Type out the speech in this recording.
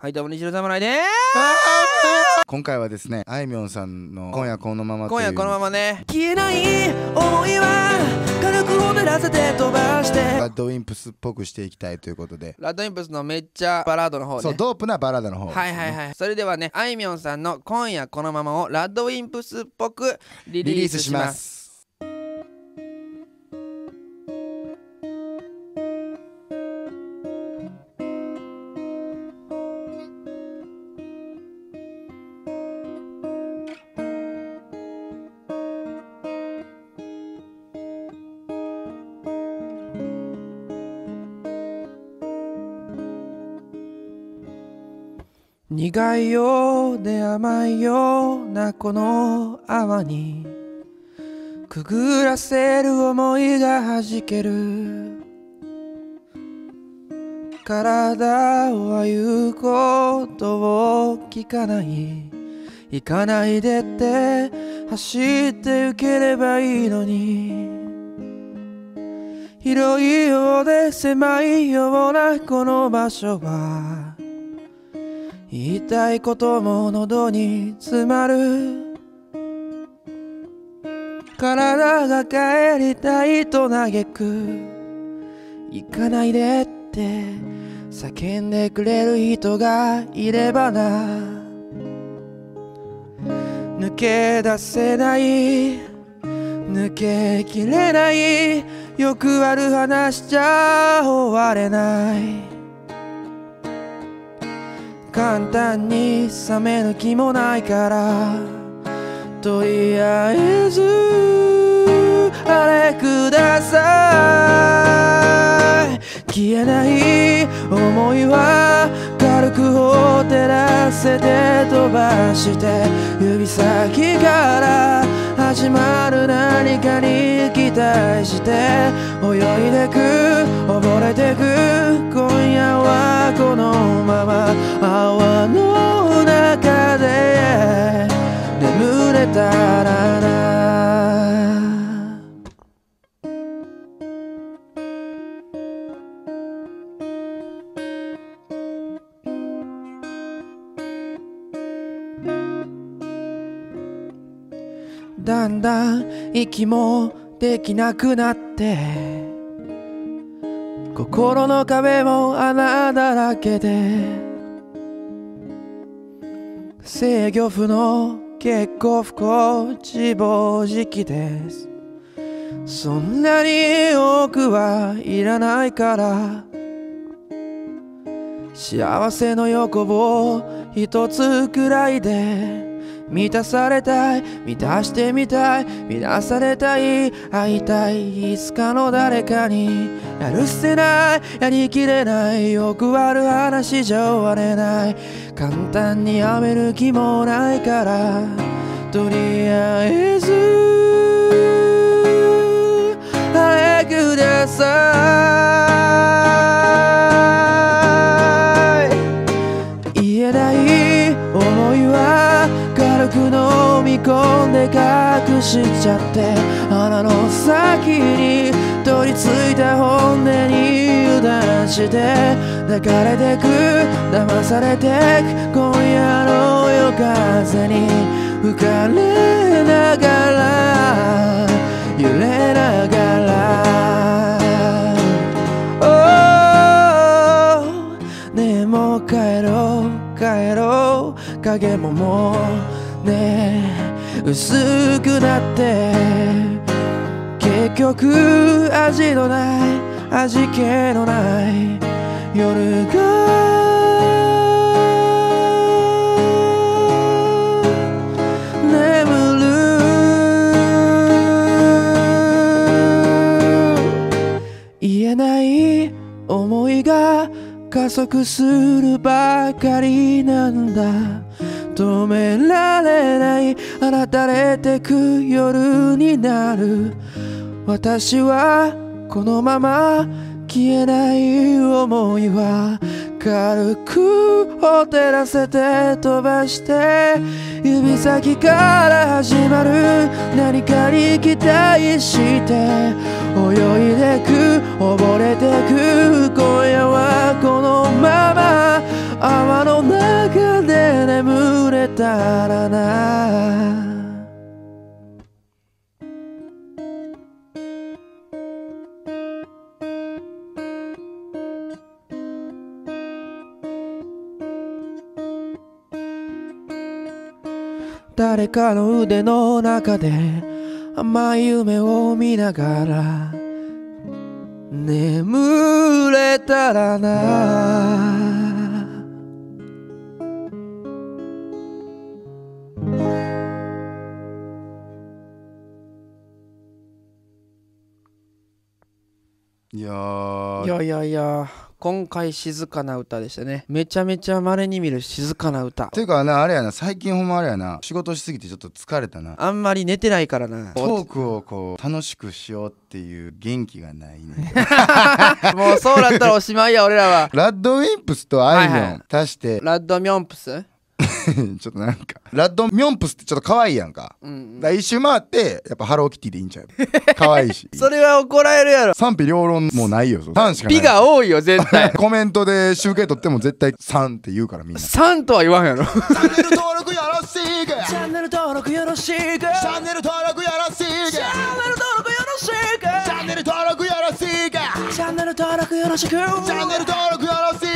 はいどうも西野侍でーす。 今回はですね、あいみょんさんの今夜このままという今夜このままね、消えない思いは軽くほてらせて飛ばしてラッドウィンプスっぽくしていきたいということで、 ラッドインプスのめっちゃバラードの方ね。 そうドープなバラードの方ですね。 はいはいはい。それではね、あいみょんさんの今夜このままをラッドウィンプスっぽくリリースします。苦いようで甘いようなこの泡にくぐらせる想いがはじける。体は言うことを聞かない、行かないでって走って行ければいいのに、広いようで狭いようなこの場所は言いたいことも喉に詰まる。体が帰りたいと嘆く、行かないでって叫んでくれる人がいればな。抜け出せない、抜けきれない、よくある話じゃ終われない。簡単に冷める気もないから、とりあえずあれください。消えない思いは軽くほてらせて飛ばして、指先から始まる何かに期待して泳いでく溺れてく、今夜はこのまま泡の中で眠れたらな。だんだん息もできなくなって、心の壁も穴だらけで、制御不能、結構不幸、自暴自棄です。そんなに多くはいらないから、幸せの横棒一つくらいで満たされたい、満たしてみたい、満たされたい、会いたい、いつかの誰かに。やるせない、やりきれない、よくある話じゃ終われない。簡単にやめる気もないから、とりあえずあれください。言えない思いは軽く飲み込んで隠しちゃって、鼻の先に取り付いた本音に油断して、抱かれてく、騙されてく、今夜の夜風に吹かれながら揺れながら、ねえもう帰ろう帰ろう、影ももうね薄くなって、結局味のない味気のない夜が眠る。言えない思いが加速するばかりなんだ、止められない放たれてく夜になる。私はこのまま消えない思いは軽くほてらせて飛ばして、指先から始まる何かに期待して泳いでく溺れてく、今夜はこのまま泡の中で眠れたらな。誰かの腕の中で甘い夢を見ながら眠れたらな。 いやー、 いや今回静かな歌でしたね。めちゃめちゃ稀に見る静かな歌。 ていうかな、あれやな、最近ほんまあれやな、仕事しすぎてちょっと疲れたな。 あんまり寝てないからな。 トークをこう楽しくしようっていう元気がないね。 もうそうだったらおしまいや俺らは。 ラッドウィンプスとあいみょん足してラッドミョンプスちょっとなんかラッドミョンプスってちょっと可愛いやんか、だから一周回ってやっぱハローキティでいいんちゃう？可愛いしそれは怒られるやろ。 賛否両論もうないよ。3しかない。 美が多いよ絶対。 コメントで集計取っても絶対3って言うからみんな。 3とは言わんやろ。 チャンネル登録よろしく。 チャンネル登録よろしく。チチャンネル登録よろしく。 ャンネル登録よろしく。 チャンネル登録よろしく。 チャンネル登録よろしく。 チャンネル登録よろしく。